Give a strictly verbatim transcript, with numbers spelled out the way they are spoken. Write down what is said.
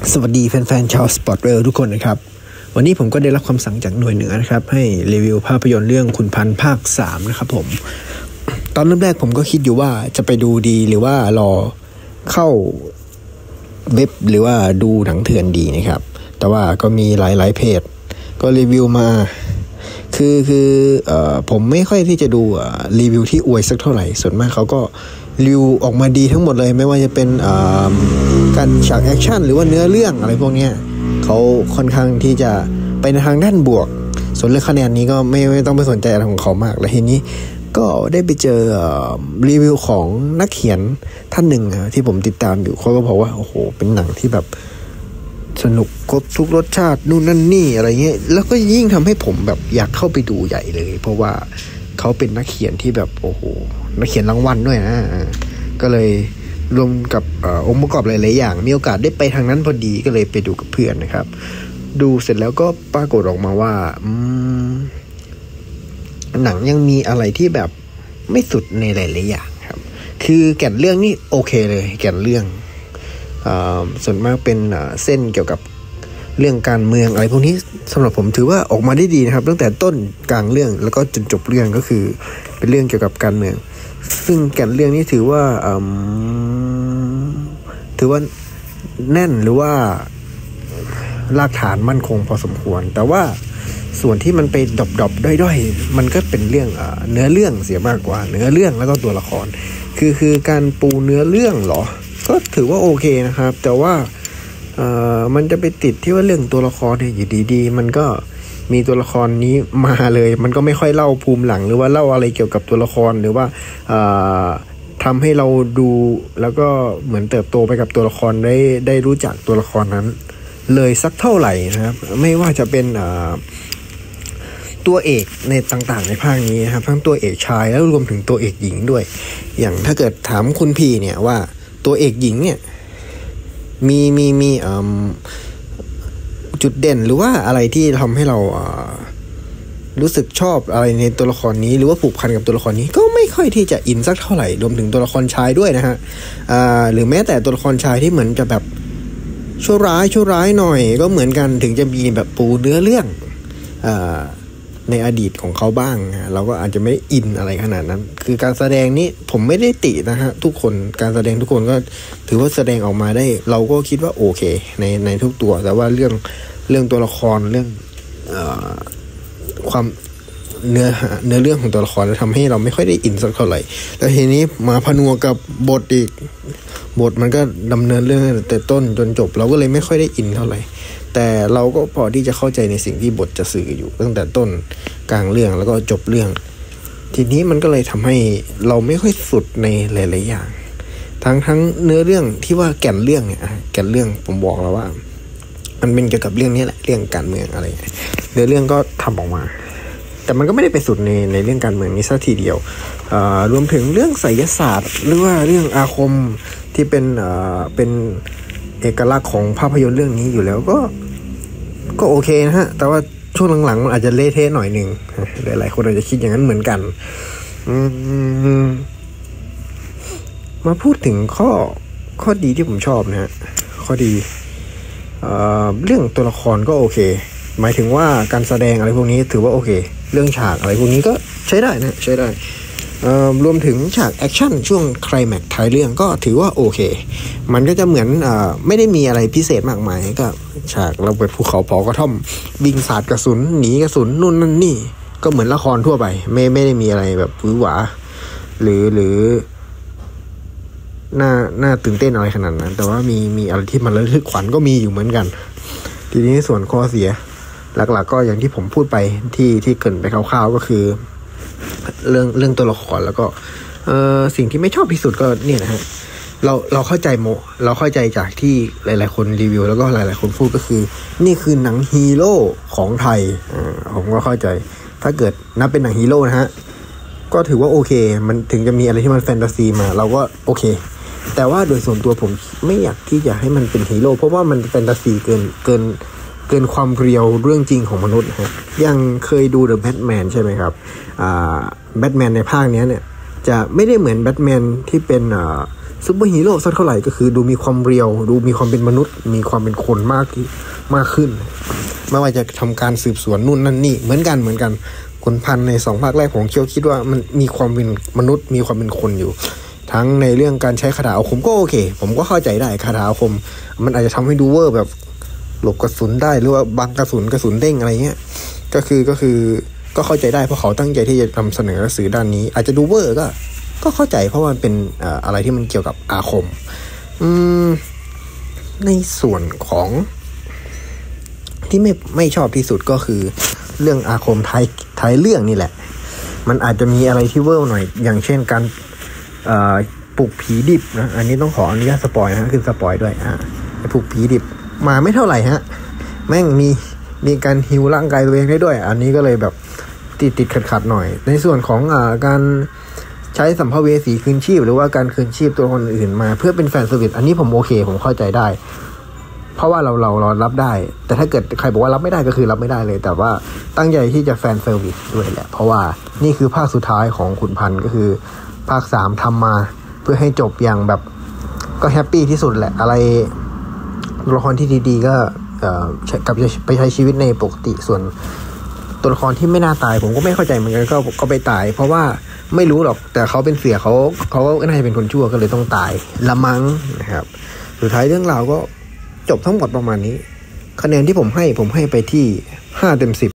สวัสดีแฟนๆชาวสปอร์ตเวลทุกคนนะครับวันนี้ผมก็ได้รับคำสั่งจากหน่วยเหนือนะครับให้รีวิวภาพยนตร์เรื่องขุนพันธ์ภาคสามนะครับผมตอนเริ่มแรกผมก็คิดอยู่ว่าจะไปดูดีหรือว่ารอเข้าเว็บหรือว่าดูหนังเถื่อนดีนะครับแต่ว่าก็มีหลายๆเพจก็รีวิวมาคือคือเอ่อผมไม่ค่อยที่จะดูรีวิวที่อวยสักเท่าไหร่ส่วนมากเขาก็รีวิวออกมาดีทั้งหมดเลยไม่ว่าจะเป็นการฉากแอคชั่นหรือว่าเนื้อเรื่องอะไรพวกนี้เขาค่อนข้างที่จะไปในทางด้านบวกส่วนเรื่องคะแนนนี้ก็ไม่ไม่ต้องไปสนใจอะไรของเขามากแล้วทีนี้ก็ได้ไปเจอรีวิวของนักเขียนท่านหนึ่งที่ผมติดตามอยู่เขาก็บอกว่าโอ้โหเป็นหนังที่แบบสนุกครบทุกรสชาตินู่นนั่นนี่อะไรเงี้ยแล้วก็ยิ่งทำให้ผมแบบอยากเข้าไปดูใหญ่เลยเพราะว่าเขาเป็นนักเขียนที่แบบโอ้โหนักเขียนรางวัลด้วยนะก็เลยรวมกับองค์ประกอบหลายๆอย่างมีโอกาสได้ไปทางนั้นพอดีก็เลยไปดูกับเพื่อนนะครับดูเสร็จแล้วก็ปรากฏออกมาว่าหนังยังมีอะไรที่แบบไม่สุดในหลายๆอย่างครับคือแก่นเรื่องนี่โอเคเลยแก่นเรื่องส่วนมากเป็นเส้นเกี่ยวกับเรื่องการเมืองอะไรพวกนี้สำหรับผมถือว่าออกมาได้ดีนะครับตั้งแต่ต้นกลางเรื่องแล้วก็จนจบเรื่องก็คือเป็นเรื่องเกี่ยวกับการเมืองซึ่งแก่นเรื่องนี้ถือว่าถือว่าแน่นหรือว่ารากฐานมั่นคงพอสมควรแต่ว่าส่วนที่มันไปดรอปๆด้อยๆมันก็เป็นเรื่องเนื้อเรื่องเสียมากกว่าเนื้อเรื่องแล้วก็ตัวละครคือคือการปูเนื้อเรื่องเหรอก็ถือว่าโอเคนะครับแต่ว่าเอ่อมันจะไปติดที่ว่าเรื่องตัวละครเนี่ยอยู่ดีๆมันก็มีตัวละครนี้มาเลยมันก็ไม่ค่อยเล่าภูมิหลังหรือว่าเล่าอะไรเกี่ยวกับตัวละครหรือว่าเอ่อทำให้เราดูแล้วก็เหมือนเติบโตไปกับตัวละครได้ได้รู้จักตัวละครนั้นเลยสักเท่าไหร่นะครับไม่ว่าจะเป็นเอ่อตัวเอกในต่างๆในภาคนี้นะครับทั้งตัวเอกชายแล้วรวมถึงตัวเอกหญิงด้วยอย่างถ้าเกิดถามคุณพี่เนี่ยว่าตัวเอกหญิงเนี่ยมีมีมีจุดเด่นหรือว่าอะไรที่ทำให้เรารู้สึกชอบอะไรในตัวละครนี้หรือว่าผูกพันกับตัวละครนี้ก็ไม่ค่อยที่จะอินสักเท่าไหร่รวมถึงตัวละครชายด้วยนะฮะหรือแม้แต่ตัวละครชายที่เหมือนจะแบบชั่วร้ายชั่วร้ายหน่อยก็เหมือนกันถึงจะมีแบบปูเนื้อเรื่องในอดีตของเขาบ้างเราก็อาจจะไม่อินอะไรขนาดนั้นคือการแสดงนี้ผมไม่ได้ตินะฮะทุกคนการแสดงทุกคนก็ถือว่าแสดงออกมาได้เราก็คิดว่าโอเคในในทุกตัวแต่ว่าเรื่องเรื่องตัวละครเรื่องเอ่อความเนื้อเนื้อเรื่องของตัวละครทำให้เราไม่ค่อยได้อินสักเท่าไหร่แล้วทีนี้มาผนวกกับบทอีกบทมันก็ดำเนินเรื่องแต่ต้นจนจบเราก็เลยไม่ค่อยได้อินเท่าไหร่แต่เราก็พอที่จะเข้าใจในสิ่งที่บทจะสื่ออยู่ตั้งแต่ต้นกลางเรื่องแล้วก็จบเรื่องทีนี้มันก็เลยทำให้เราไม่ค่อยสุดในหลายๆอย่างทั้งทั้งเนื้อเรื่องที่ว่าแก่นเรื่องเนี่ยแก่นเรื่องผมบอกแล้วว่ามันเป็นเกี่ยวกับเรื่องนี้แหละเรื่องการเมืองอะไรเนื้อเรื่องก็ทำออกมาแต่มันก็ไม่ได้ไปสุดในในเรื่องการเมืองนี้ซะทีเดียวรวมถึงเรื่องไสยศาสตร์หรือว่าเรื่องอาคมที่เป็นเป็นเอกลักษณ์ของภาพยนตร์เรื่องนี้อยู่แล้วก็ก็โอเคนะฮะแต่ว่าช่วงหลังๆมันอาจจะเละเทะหน่อยนึงหลายๆคนอาจจะคิดอย่างนั้นเหมือนกันมาพูดถึงข้อข้อดีที่ผมชอบนะฮะข้อดีเอ่อเรื่องตัวละครก็โอเคหมายถึงว่าการแสดงอะไรพวกนี้ถือว่าโอเคเรื่องฉากอะไรพวกนี้ก็ใช้ได้นะใช้ได้รวมถึงฉากแอคชั่นช่วงไคลแม็กซ์ท้ายเรื่องก็ถือว่าโอเคมันก็จะเหมือนไม่ได้มีอะไรพิเศษมากมายก็ฉากเราไปภูเขาเผากระท่อมวิ่งสาดกระสุนหนีกระสุนนู่นนั่นนี่ก็เหมือนละครทั่วไปไม่ไม่ได้มีอะไรแบบหวือหวาหรือหรือน่าน่าตื่นเต้นอะไรขนาดนั้นแต่ว่ามีมีอะไรที่มันระทึกขวัญก็มีอยู่เหมือนกันทีนี้ส่วนข้อเสียหลักๆ ก็อย่างที่ผมพูดไปที่ที่เกริ่นไปคร่าวๆก็คือเรื่องเรื่องตัวละครแล้วก็เอ่อสิ่งที่ไม่ชอบที่สุดก็เนี่ยนะฮะเราเราเข้าใจโมเราเข้าใจจากที่หลายๆคนรีวิวแล้วก็หลายๆคนพูดก็คือนี่คือหนังฮีโร่ของไทยอ่าผมก็เข้าใจถ้าเกิดนับเป็นหนังฮีโร่นะฮะก็ถือว่าโอเคมันถึงจะมีอะไรที่มันแฟนตาซีมาเราก็โอเคแต่ว่าโดยส่วนตัวผมไม่อยากที่จะให้มันเป็นฮีโร่เพราะว่ามันแฟนตาซีเกินเกินเกินความเรียวเรื่องจริงของมนุษย์ฮะยังเคยดู The Batman ใช่ไหมครับอ่าแบทแมนในภาคนี้เนี่ยจะไม่ได้เหมือนแบทแมนที่เป็นอ่าซูเปอร์ฮีโร่สักเท่าไหร่ก็คือดูมีความเรียวดูมีความเป็นมนุษย์มีความเป็นคนมากมากขึ้นไม่ว่าจะทำการสืบสวนนู่นนั่นนี่เหมือนกันเหมือนกันขุนพันธุ์ในสองภาคแรกผมเคียวคิดว่ามันมีความเป็นมนุษย์มีความเป็นคนอยู่ทั้งในเรื่องการใช้คาถาอาคมก็โอเคผมก็เข้าใจได้คาถาอาคมมันอาจจะทำให้ดูเวอร์แบบหลบกระสุนได้หรือว่าบังกระสุนกระสุนเด้งอะไรเงี้ยก็คือก็คือก็เข้าใจได้เพราะเขาตั้งใจที่จะนำเสนอสื่อด้านนี้อาจจะดูเวอร์ก็ก็เข้าใจเพราะว่ามันเป็นอะไรที่มันเกี่ยวกับอาคมอืมในส่วนของที่ไม่ไม่ชอบที่สุดก็คือเรื่องอาคมท้ายท้ายเรื่องนี่แหละมันอาจจะมีอะไรที่เวอร์หน่อยอย่างเช่นการปลุกผีดิบนะอันนี้ต้องขออนุญาตสปอยนะคือสปอยด้วยอ่าปลุกผีดิบมาไม่เท่าไหร่ฮะแม่งมีมีการฮีลร่างกายตัวเองได้ด้วยอันนี้ก็เลยแบบติดติดขัดขัดหน่อยในส่วนของอ่าการใช้สัมภเวสีคืนชีพหรือว่าการคืนชีพตัวคนอื่นมาเพื่อเป็นแฟนเซอร์วิสอันนี้ผมโอเคผมเข้าใจได้เพราะว่าเราเราเรารับได้แต่ถ้าเกิดใครบอกว่ารับไม่ได้ก็คือรับไม่ได้เลยแต่ว่าตั้งใจที่จะแฟนเซอร์วิสด้วยแหละเพราะว่านี่คือภาคสุดท้ายของขุนพันธุ์ก็คือภาคสามทำมาเพื่อให้จบอย่างแบบก็แฮปปี้ที่สุดแหละอะไรตัวละครที่ดีๆก็เอ่อกลับไปใช้ชีวิตในปกติส่วนตัวละครที่ไม่น่าตายผมก็ไม่เข้าใจเหมือนกันก็ก็ไปตายเพราะว่าไม่รู้หรอกแต่เขาเป็นเสียเขาเขาก็น่าจะเป็นคนชั่วก็เลยต้องตายละมั้งนะครับสุดท้ายเรื่องราวก็จบทั้งหมดประมาณนี้คะแนนที่ผมให้ผมให้ไปที่ห้าเต็มสิบ